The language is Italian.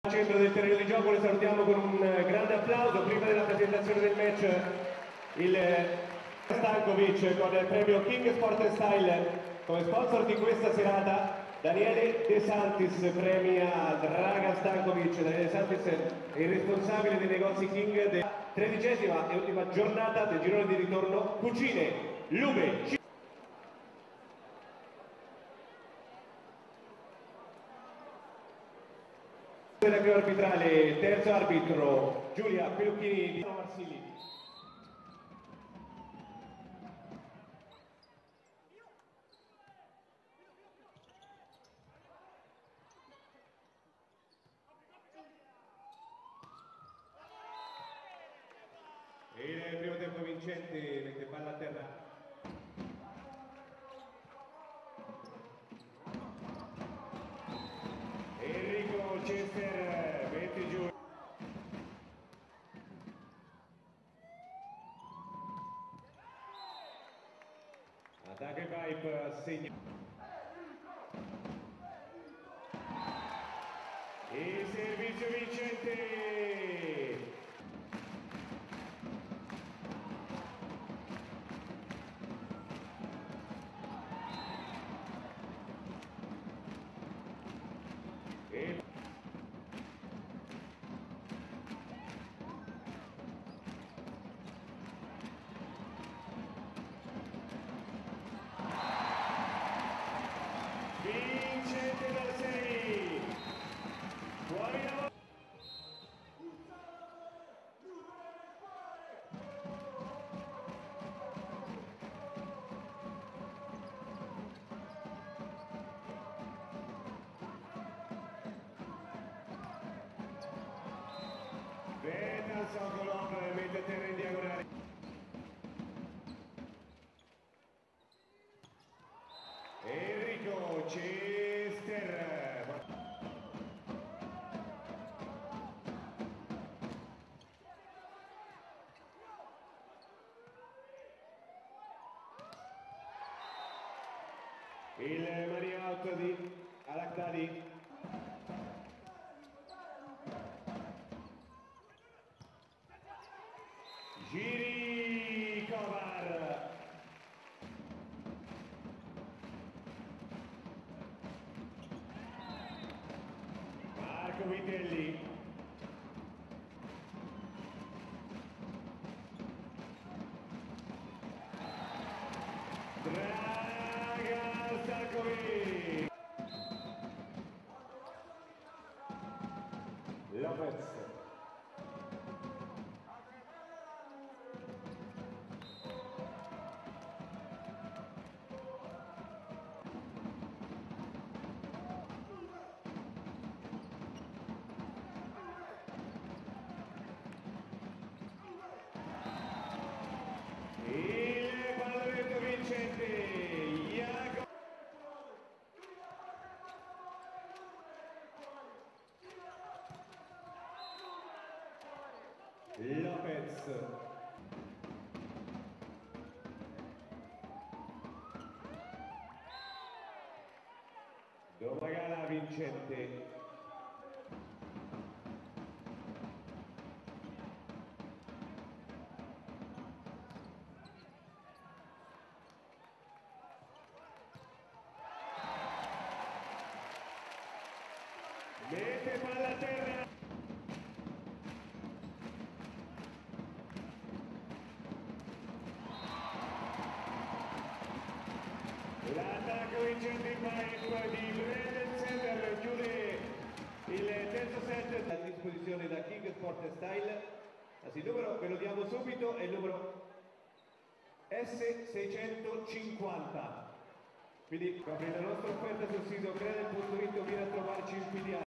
Al centro del terreno di gioco le salutiamo con un grande applauso. Prima della presentazione del match il Stankovic con il premio King Sport Style come sponsor di questa serata. Daniele De Santis premia Dragan Stankovic. Daniele De Santis è il responsabile dei negozi King della 13ª e ultima giornata del girone di ritorno Cucine Lube. Dell'avvio arbitrale, terzo arbitro Giulia Pelucchini di Marsili. Il primo tempo vincente mette palla a terra. Enrico Cester mette giù. Attacca il pipe, segna. Il servizio vincente. Vincente da 6. Fuori la Beta Sokolov mette a terra in diagonale. Enrico Cester. Il money out di Al-Aghdadi. Giri Kovar. Marco Vitelli. Dragan Stankovic. Lopez. Il pallonetto vincente Iago. Lopez. Domagala vincente. Mette palla a terra. L'attacco vincente in pipe di Brandon Center chiude il terzo set a disposizione da King Sport Style. Anzi, il numero ve lo diamo subito, è il numero S650. Quindi la nostra offerta sul sito credel.it, viene a trovarci in PDA.